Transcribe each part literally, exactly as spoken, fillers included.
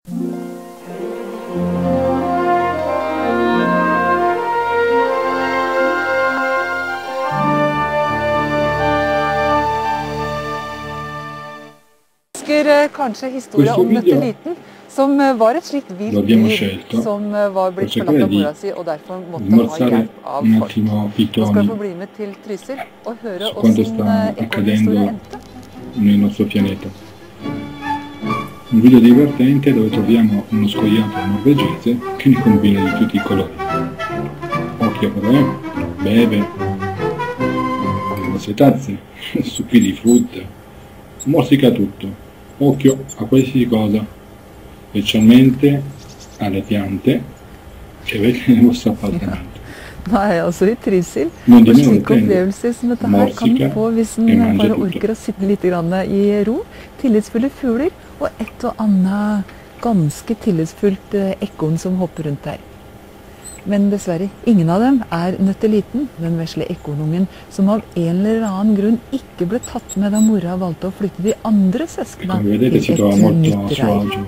husker kanskje historien om Nøtteliten, som var et slikt vilt dyr som var blitt forlatt av mora si og derfor måtte ha hjelp av folk. Nå skal få bli med til Trysil og høre hvordan ekornhistorie endte. Nel nostro pianeta. Un video divertente dove troviamo uno scoiattolo norvegese che ne combina di tutti i colori. Occhio però, eh? Beve, grosse tazze, succhi di frutta, morsica tutto. Occhio a qualsiasi cosa, specialmente alle piante che avete nel vostro appartamento. Nå er jeg altså i Trysil, og slike opplevelser som dette her kan man få hvis man bare orker å sitte litt i ro. Tillitsfulle fugler og et og annet ganske tillitsfullt ekorn som hopper rundt der. Men dessverre, ingen av dem er Nøtteliten, den vesle ekornungen, som av en eller annen grunn ikke ble tatt med da mora valgte å flytte de andre søskene til et nytt reir.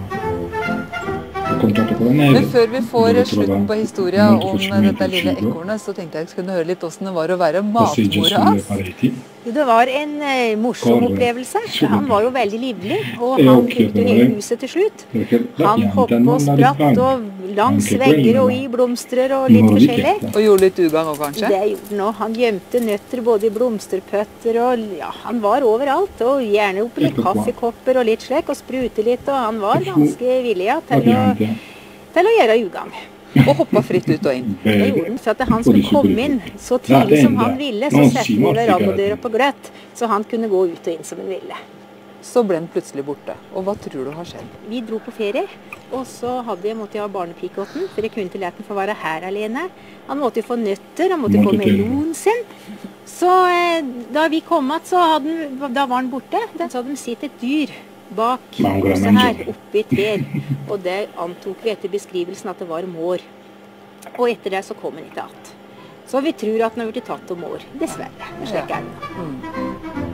Men før vi får slutten på historien om dette lille ekornet, så tenkte jeg jeg skulle høre litt hvordan det var å være matmora hans. Det var en uh, morsom opplevelse. Han var jo veldig livlig, og han brukte hele huset til slutt. Han hoppet og spratt og langs vegger og i blomstrer og litt forskjellig. Og gjorde litt ugang også, kanskje? Det gjorde han. Han gjemte nøtter både i blomsterpøtter og ja, han var overalt. Og gjerne oppi litt kaffekopper og litt slik, og sprute litt, og han var ganske villig ja, til, å, til å gjøre ugang. Og hoppa fritt ut og inn. Det gjorde han, for at han skulle komme inn så tidlig som han ville, så sette vi verandadøra på gløtt, så han kunne gå ut og inn som han ville. Så ble han plutselig borte. Og hva tror du har skjedd? Vi dro på ferie, og så hadde jeg, måtte jeg ha barnepikeåten, for jeg kunne ikke lært den for å være her alene. Han måtte jo få nøtter, han måtte få melon sin. Så eh, da vi kom at, så hadde han, da var han borte. Så hadde de sett et dyr bak huset her, oppe i trær, og det antok vi etter beskrivelsen at det var mår. Og etter det så kom han ikke att. Så vi tror at han har blitt tatt om år, dessverre. Slik er det. Mm.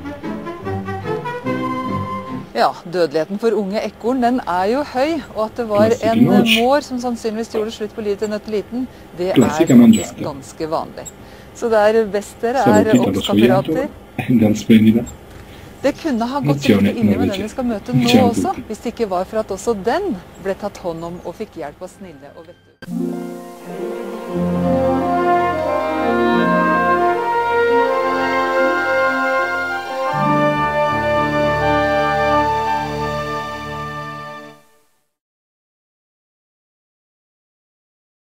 Ja, dødeligheten for unge ekorn, den er jo høy, og at det var en mår som sannsynligvis gjorde slutt på livet til Nøtteliten, det er faktisk ganske vanlig. Så det er best dere er obskapperater. Det kunne ha gått riktig inn med den vi skal møte nå også, hvis det ikke var for at også den ble tatt hånd om og fikk hjelp av snille og vettuge.